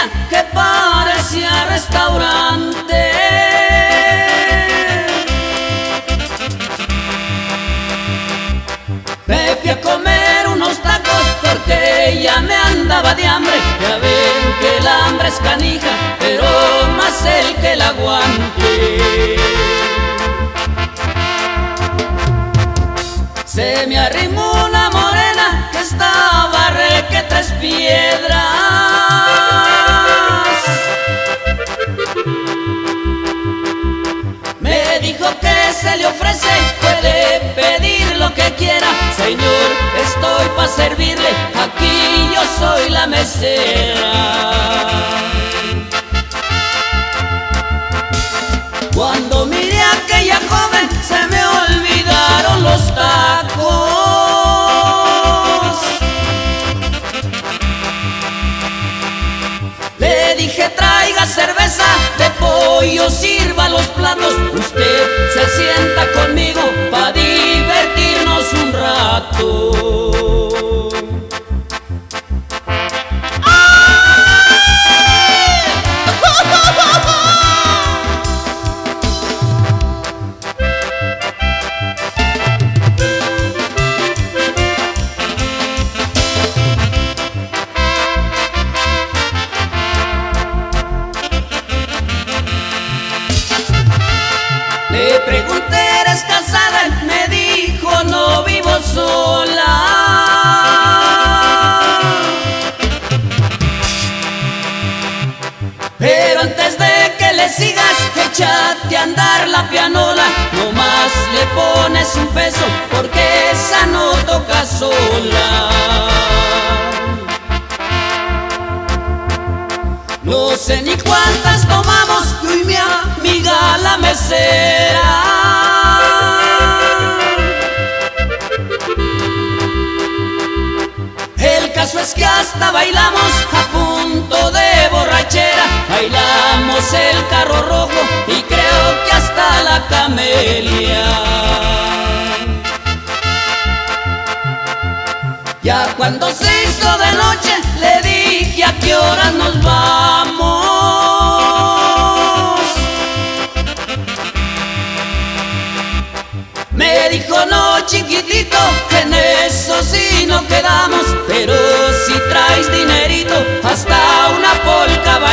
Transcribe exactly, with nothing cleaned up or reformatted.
cantina que parecía restaurante. Me fui a comer unos tacos porque ya me andaba de hambre. Ya ven que el hambre es canija, pero más el que la aguante. Se me arrimó una morena que estaba re que tres piedras. Me dijo que se le ofrece, puede pedir lo que quiera. Señor, estoy pa' servirle, aquí yo soy la mesera. Cuando miré a aquella joven se me olvidaron los tacos. Le dije traiga cerveza, de pollo sirva los platos. Usted se sienta conmigo pa' divertirnos un rato. Le pregunté, ¿eres casada? Me dijo, no vivo sola. Pero antes de que le sigas, échate a andar la pianola. No más le pones un peso, porque esa no toca sola. No sé ni cuántas tomamos, yo y mi amiga la mesera. El caso es que hasta bailamos a punto de borrachera. Bailamos el carro rojo y creo que hasta la camelia. Ya cuando se hizo de noche le dije a qué hora nos vamos. Me dijo no chiquitito, en eso sí no quedamos, pero si traes dinerito hasta una polca